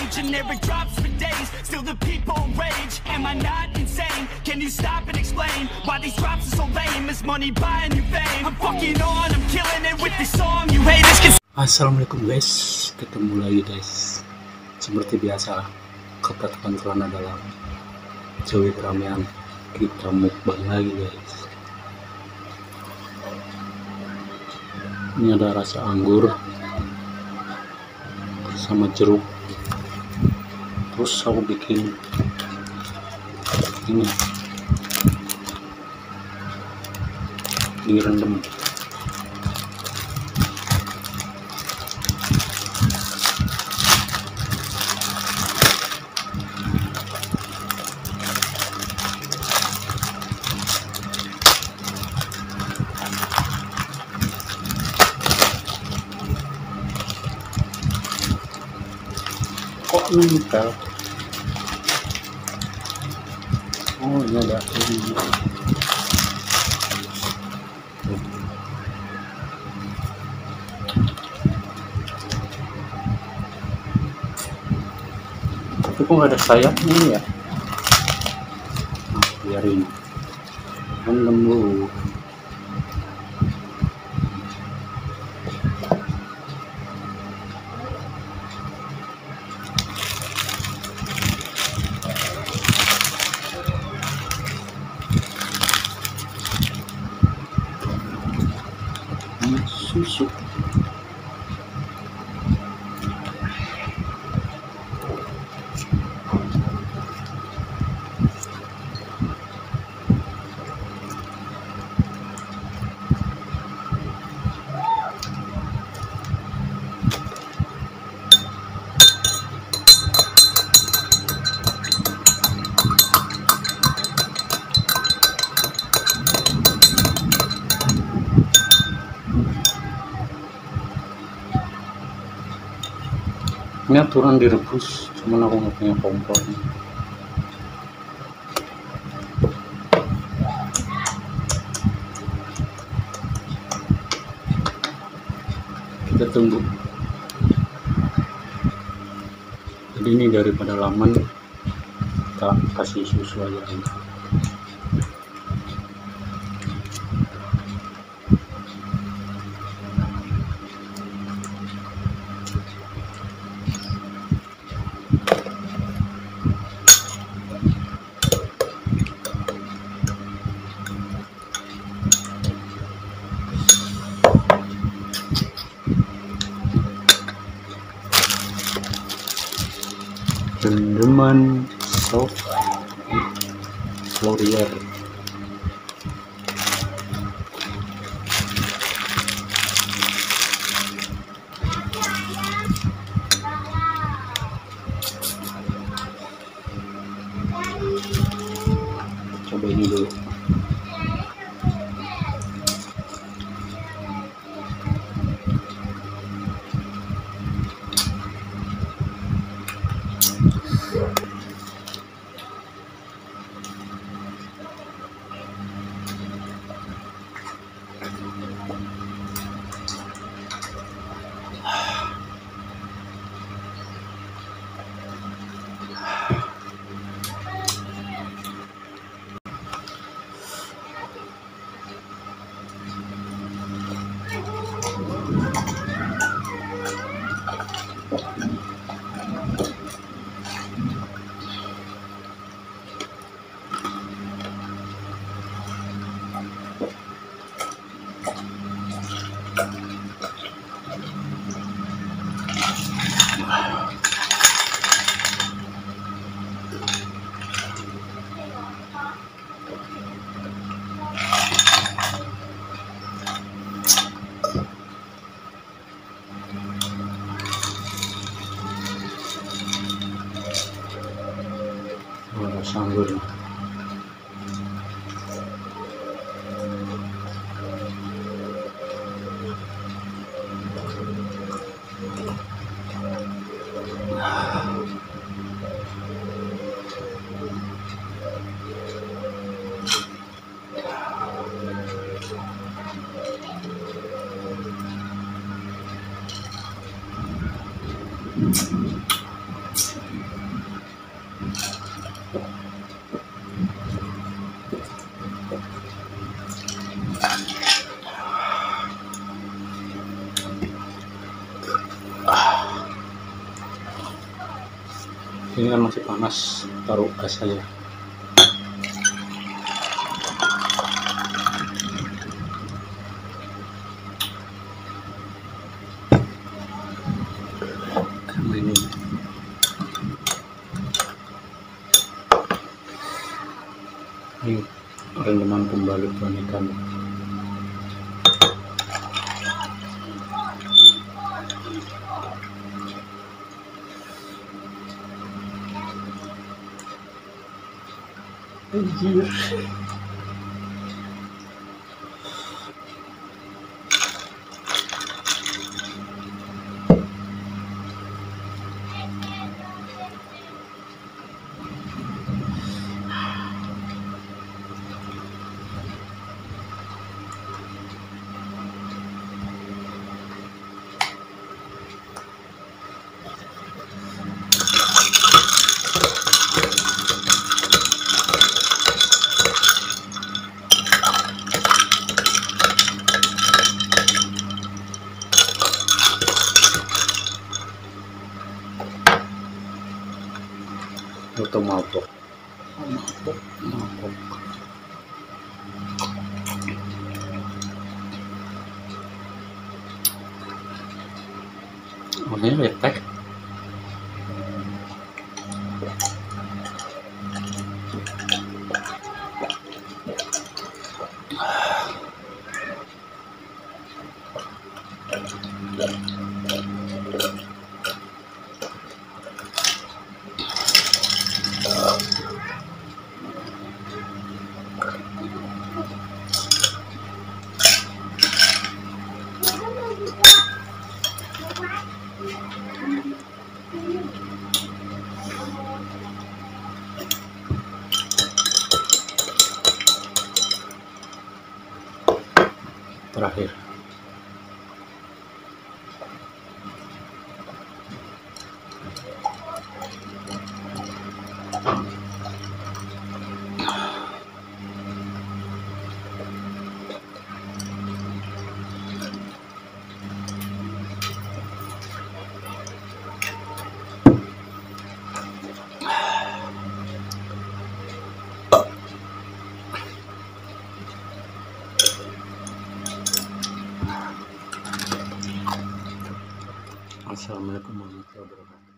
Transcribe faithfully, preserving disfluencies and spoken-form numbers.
generic drops for days, still the people rage. Am I not insane? Can you stop and explain why these drops are so lame? Is money buying you fame? I'm fucking on, I'm killing it with this song. You haters can... Assalamualaikum guys, ketemu lagi guys. Seperti biasa, ketakutan celana dalam Jowi Keramaian. Kita mukbang lagi guys. Ini ada rasa anggur sama jeruk. Terus aku bikin ini direndam. Kok nempel? Oh, ini ada ini. Tapi kok nggak ada sayapnya ini ya? Nah, biarin rendam dulu. Susu ini aturan direbus, cuman aku nggak punya kompor. Kita tunggu. Jadi ini daripada laman, kita kasih susu aja. Rendaman South Laurier. Coba ini dulu. Sanggur. ini kan masih panas, taruh gas aja. Ini ini rendaman pembalut ikan. Anjir. Atau mabok, mabok, mabok. Makanya letek. Terakhir Assalamualaikum warahmatullahi wabarakatuh.